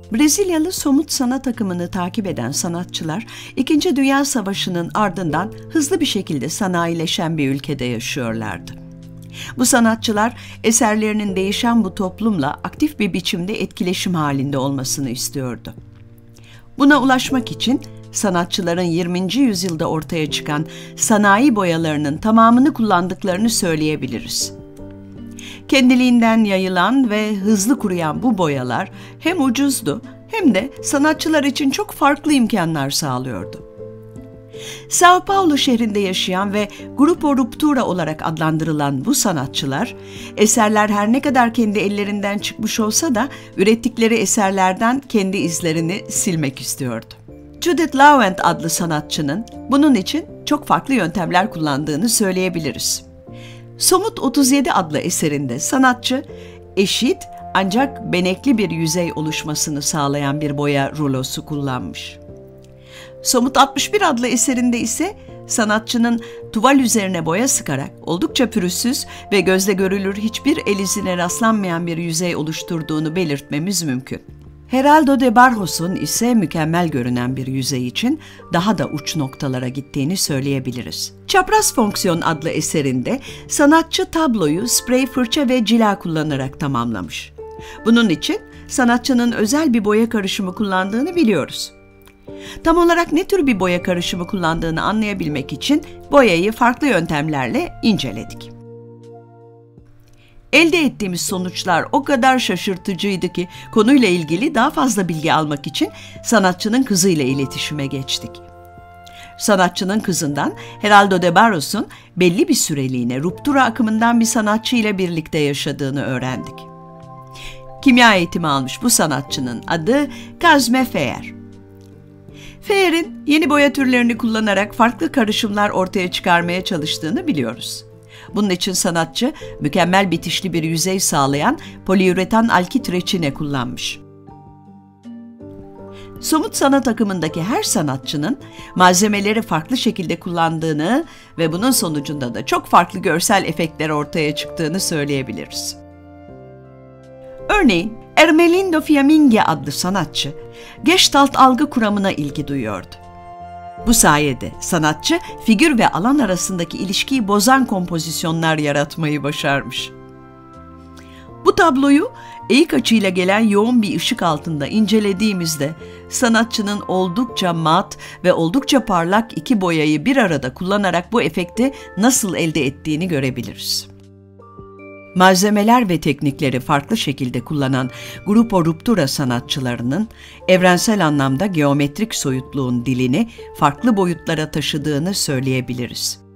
Brezilyalı somut sanat akımını takip eden sanatçılar, İkinci Dünya Savaşı'nın ardından hızlı bir şekilde sanayileşen bir ülkede yaşıyorlardı. Bu sanatçılar, eserlerinin değişen bu toplumla aktif bir biçimde etkileşim halinde olmasını istiyordu. Buna ulaşmak için sanatçıların 20. yüzyılda ortaya çıkan sanayi boyalarının tamamını kullandıklarını söyleyebiliriz. Kendiliğinden yayılan ve hızlı kuruyan bu boyalar hem ucuzdu hem de sanatçılar için çok farklı imkanlar sağlıyordu. São Paulo şehrinde yaşayan ve Grupo Ruptura olarak adlandırılan bu sanatçılar, eserler her ne kadar kendi ellerinden çıkmış olsa da ürettikleri eserlerden kendi izlerini silmek istiyordu. Judith Laurent adlı sanatçının bunun için çok farklı yöntemler kullandığını söyleyebiliriz. Somut 37 adlı eserinde sanatçı, eşit ancak benekli bir yüzey oluşmasını sağlayan bir boya rulosu kullanmış. Somut 61 adlı eserinde ise sanatçının tuval üzerine boya sıkarak oldukça pürüzsüz ve gözle görülür hiçbir el izine rastlanmayan bir yüzey oluşturduğunu belirtmemiz mümkün. Geraldo de Barros'un ise mükemmel görünen bir yüzey için daha da uç noktalara gittiğini söyleyebiliriz. Çapraz Fonksiyon adlı eserinde sanatçı tabloyu sprey fırça ve cila kullanarak tamamlamış. Bunun için sanatçının özel bir boya karışımı kullandığını biliyoruz. Tam olarak ne tür bir boya karışımı kullandığını anlayabilmek için boyayı farklı yöntemlerle inceledik. Elde ettiğimiz sonuçlar o kadar şaşırtıcıydı ki konuyla ilgili daha fazla bilgi almak için sanatçının kızıyla iletişime geçtik. Sanatçının kızından Geraldo de Barros'un belli bir süreliğine Ruptura akımından bir sanatçı ile birlikte yaşadığını öğrendik. Kimya eğitimi almış bu sanatçının adı Cosme Feyer. Feyer'in yeni boya türlerini kullanarak farklı karışımlar ortaya çıkarmaya çalıştığını biliyoruz. Bunun için sanatçı mükemmel bitişli bir yüzey sağlayan poliüretan alkit reçine kullanmış. Somut sanat akımındaki her sanatçının malzemeleri farklı şekilde kullandığını ve bunun sonucunda da çok farklı görsel efektler ortaya çıktığını söyleyebiliriz. Örneğin Ermelindo Fiamminga adlı sanatçı Gestalt algı kuramına ilgi duyuyordu. Bu sayede sanatçı figür ve alan arasındaki ilişkiyi bozan kompozisyonlar yaratmayı başarmış. Bu tabloyu eğik açıyla gelen yoğun bir ışık altında incelediğimizde sanatçının oldukça mat ve oldukça parlak iki boyayı bir arada kullanarak bu efekti nasıl elde ettiğini görebiliriz. Malzemeler ve teknikleri farklı şekilde kullanan Grupo Ruptura sanatçılarının evrensel anlamda geometrik soyutluğun dilini farklı boyutlara taşıdığını söyleyebiliriz.